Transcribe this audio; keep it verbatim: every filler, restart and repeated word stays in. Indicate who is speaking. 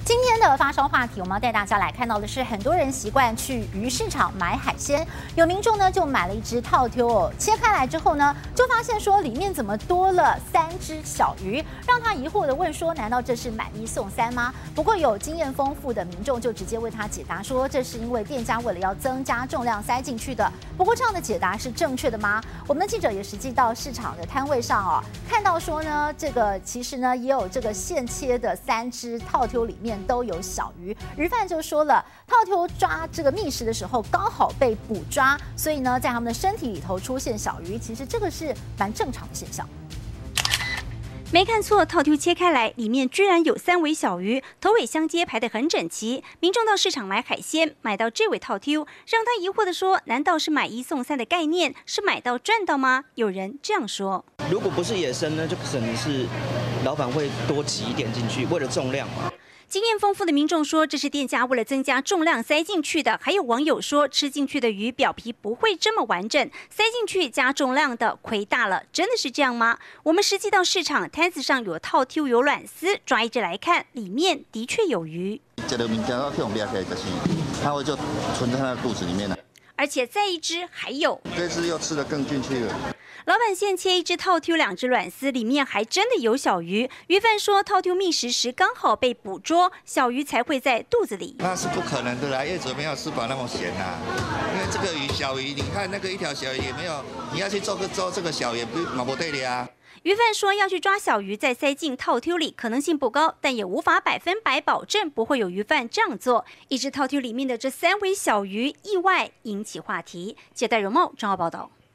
Speaker 1: 今天的发烧话题，我们要带大家来看到的是，很多人习惯去鱼市场买海鲜，有民众呢就买了一只套丢哦，切开来之后呢，就发现说里面怎么多了三只小鱼，让他疑惑的问说，难道这是买一送三吗？不过有经验丰富的民众就直接为他解答说，这是因为店家为了要增加重量塞进去的。不过这样的解答是正确的吗？我们的记者也实际到市场的摊位上哦，看到说呢，这个其实呢也有这个现切的三只套丢里面都有小鱼，鱼贩就说了，套丢抓这个觅食的时候刚好被捕抓，所以呢，在他们的身体里头出现小鱼，其实这个是蛮正常的现象。
Speaker 2: 没看错，套丢切开来，里面居然有三尾小鱼，头尾相接，排得很整齐。民众到市场买海鲜，买到这尾套丢，让他疑惑地说：“难道是买一送三的概念？是买到赚到吗？”有人这样说：“
Speaker 3: 如果不是野生呢，就可能是老板会多挤一点进去，为了重量嘛。”
Speaker 2: 经验丰富的民众说，这是店家为了增加重量塞进去的。还有网友说，吃进去的鱼表皮不会这么完整，塞进去加重量的亏大了。真的是这样吗？我们实际到市场摊子上有套丢有卵丝，抓一只来看，里面的确有鱼。
Speaker 4: 这个物件到用不要开，就是它会就存在它的肚子里面了。
Speaker 2: 而且再一只还有，
Speaker 4: 这只又吃得更进去了。
Speaker 2: 老板现切一只套丢，两只卵丝，里面还真的有小鱼。鱼贩说，套丢觅食时刚好被捕捉，小鱼才会在肚子里。
Speaker 4: 那是不可能的啦，业者没有吃饱那么咸呐。因为这个鱼小鱼，你看那个一条小鱼也没有，你要去做个做这个小鱼不毛不对的呀。
Speaker 2: 鱼贩说要去抓小鱼再塞进套丢里，可能性不高，但也无法百分百保证不会有鱼贩这样做。一只套丢里面的这三尾小鱼，意外引起话题。接待容貌，张浩报道。